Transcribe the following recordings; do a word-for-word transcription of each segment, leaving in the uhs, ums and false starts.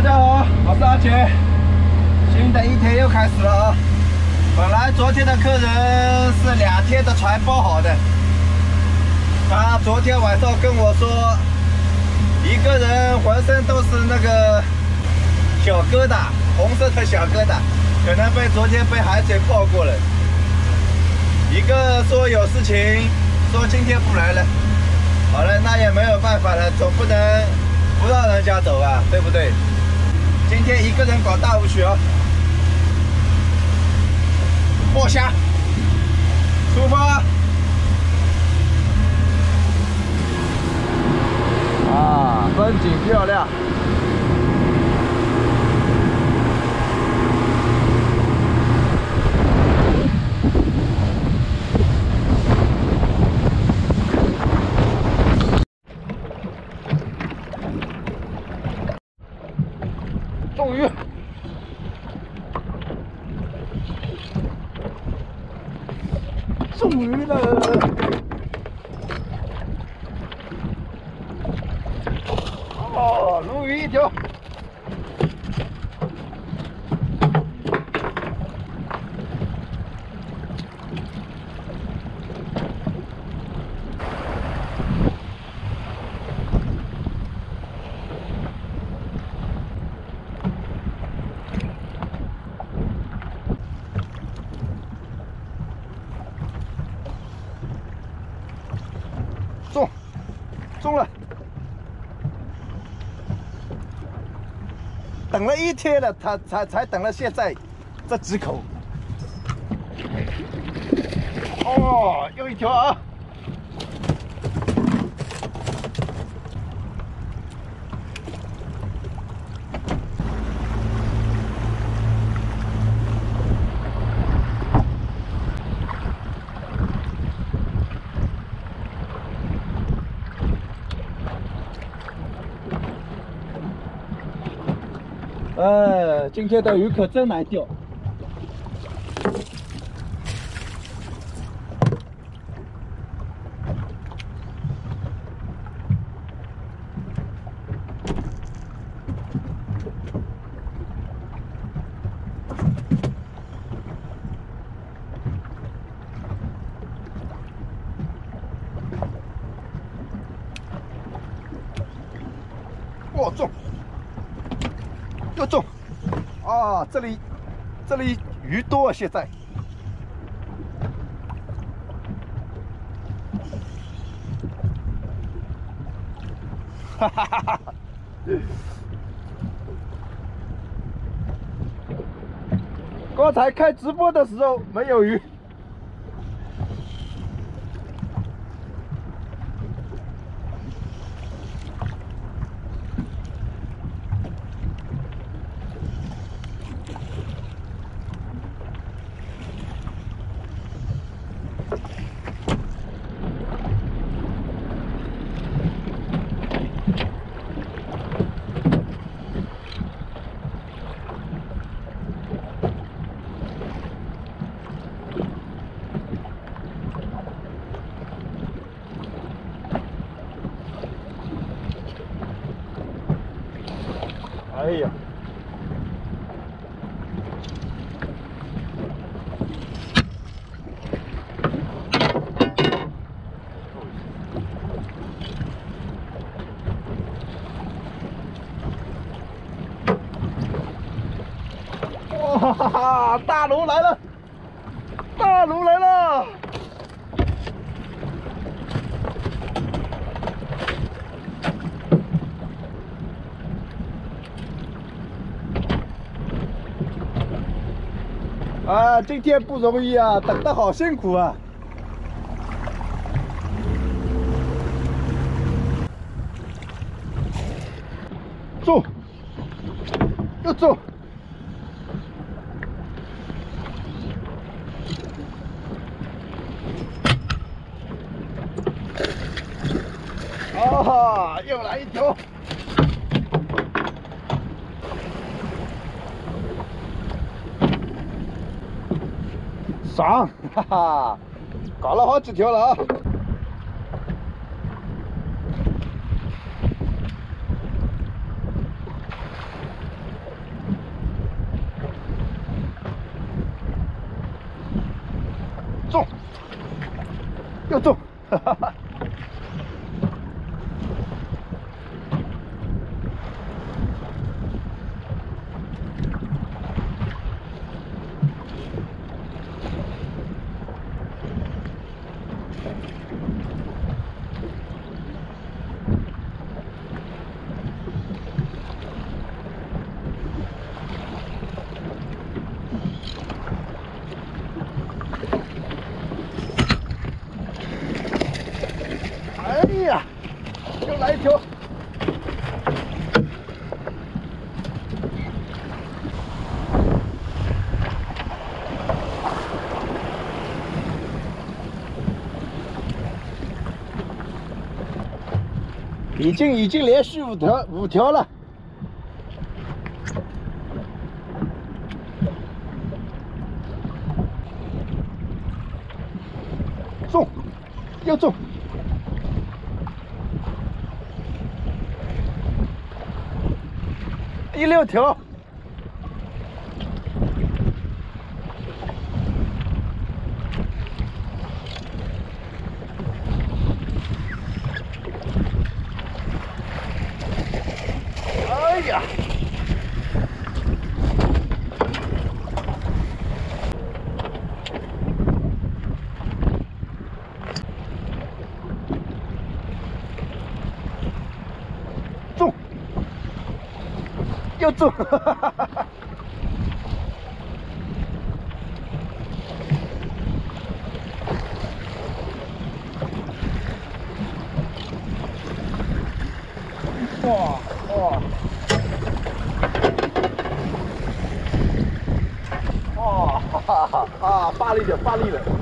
大家好，我是阿杰，新的一天又开始了啊！本来昨天的客人是两天的船包好的，他昨天晚上跟我说，一个人浑身都是那个小疙瘩，红色的小疙瘩，可能被昨天被海水泡过了。一个说有事情，说今天不来了。好了，那也没有办法了，总不能不让人家走啊，对不对？今天一个人搞大舞曲啊！过虾，出发！啊，风景漂亮。中鱼，中鱼了！哦，鲈鱼一条。中，中了！等了一天了，他才才等了现在这几口。哦，又一条啊！呃，今天的鱼可真难钓。哦，中！又中！啊，这里这里鱼多啊，现在。哈哈哈哈！刚才开直播的时候没有鱼。哎呀！哇哈哈！大鲈来了！大鲈来了！啊，今天不容易啊，等得好辛苦啊！中，又中！啊，又来一条！爽，哈哈，搞了好几条了啊！ 又中，哈哈哈。哎呀，又来一条！已经已经连续五条五条了。中，又中。 第六条，哎呀，中。 又中，哈哈哈哈！哇哇！哇哈哈哈！啊，发力点，发力了！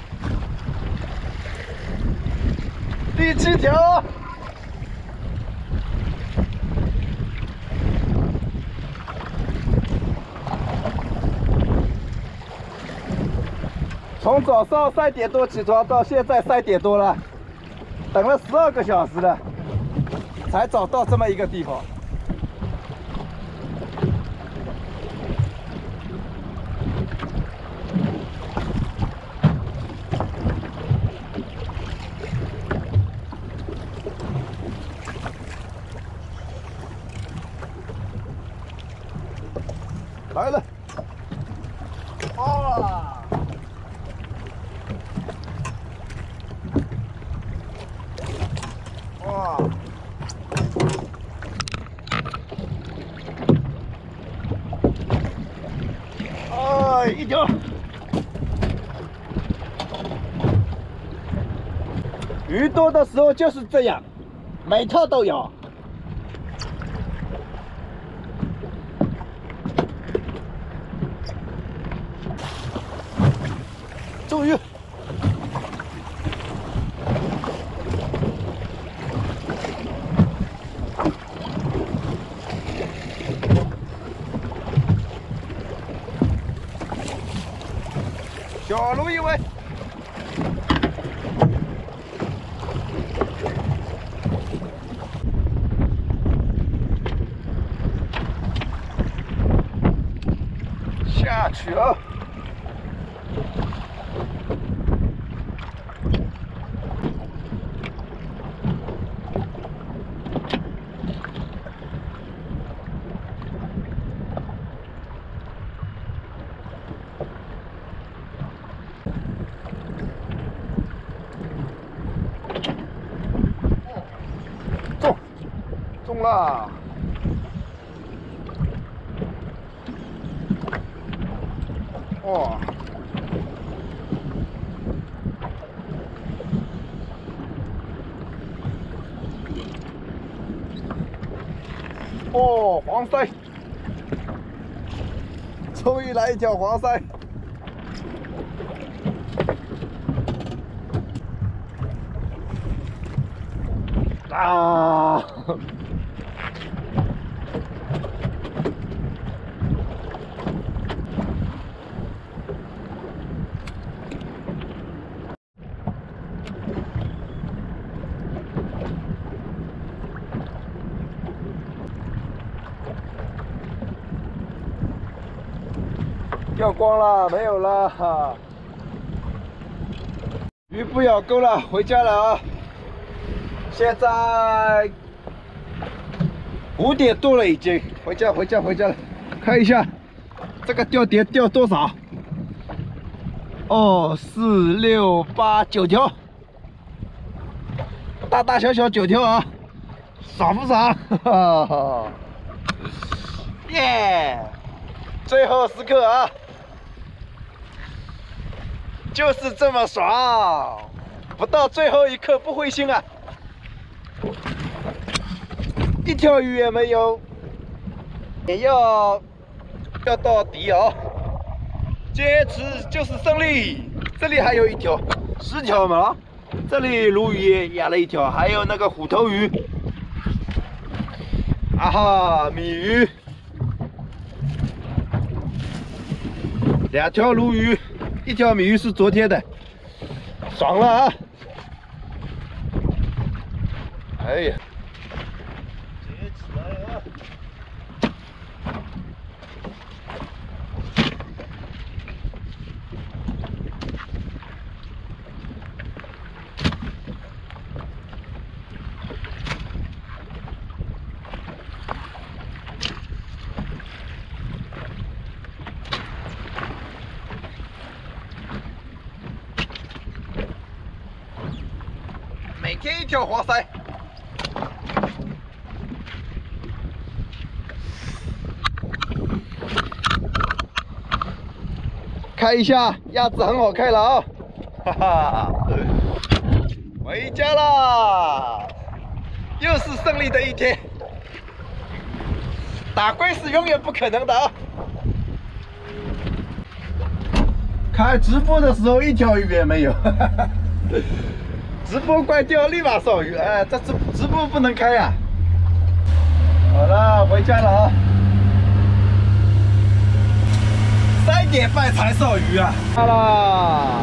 第七条。 从早上三点多起床到现在三点多了，等了十二个小时了，才找到这么一个地方。来了，啊！ 哇！哎，一条。鱼多的时候就是这样，每套都有。中鱼。 小鲈一尾，下去了。中，中了！哇！哦，黄鳃，终于来一条黄鳃！啊！掉光了，没有了。 鱼不咬钩了，回家了啊！现在五点多了已经，回家回家回家了。看一下这个钓点钓多少？哦，四六八九条，大大小小九条啊，爽不爽？哈哈，耶！最后时刻啊！ 就是这么爽，不到最后一刻不灰心啊！一条鱼也没有，也要钓到底哦！坚持就是胜利。这里还有一条，十条嘛，这里鲈鱼也压了一条，还有那个虎头鱼，啊哈，米鱼，两条鲈鱼。 一条米鱼是昨天的，爽了啊！哎呀，接起来啊！每天一条活塞，看一下鸭子很好看了啊！哈哈，回家啦，又是胜利的一天。打龟是永远不可能的啊！开直播的时候一条鱼也没有。哈哈 直播关掉，立马烧鱼！哎，这直直播不能开呀、啊。好了，回家了啊。三点半才烧鱼啊！好啦。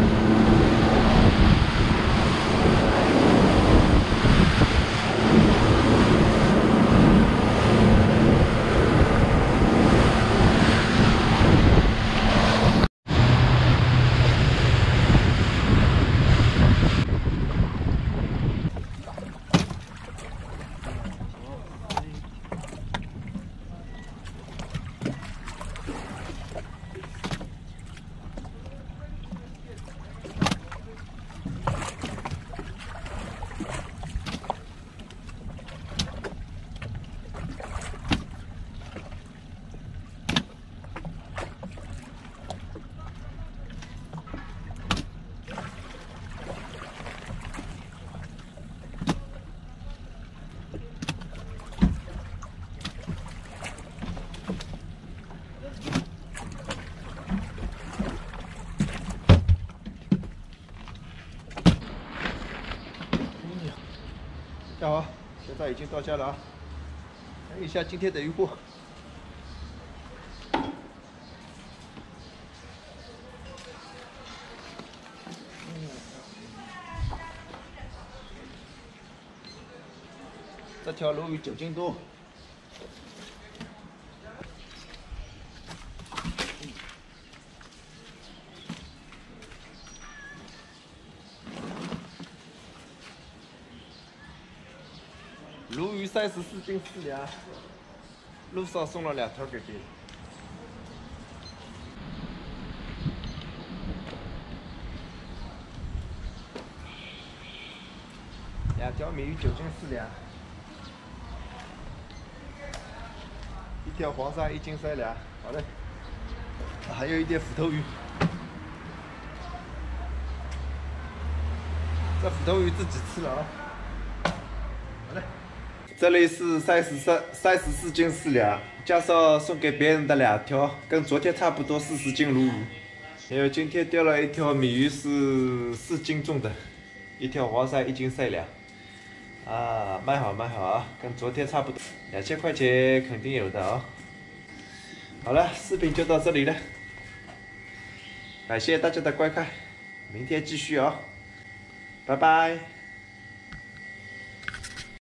大家好，现在已经到家了啊！看一下今天的渔获。这条鲈鱼九斤多。鲈鱼三十四斤四两，路上送了两条给别人。两条米鱼九斤四两，一条黄鳝一斤三两。好嘞，还有一点斧头鱼。这斧头鱼自己吃了啊。好嘞。 这里是三十三三十四斤四两，加上送给别人的两条，跟昨天差不多四十斤鲈鱼。还有今天钓了一条米鱼是四斤重的，一条黄鳝一斤三两。啊，卖好卖好啊，跟昨天差不多，两千块钱肯定有的啊。好了，视频就到这里了，感谢大家的观看，明天继续啊，拜拜。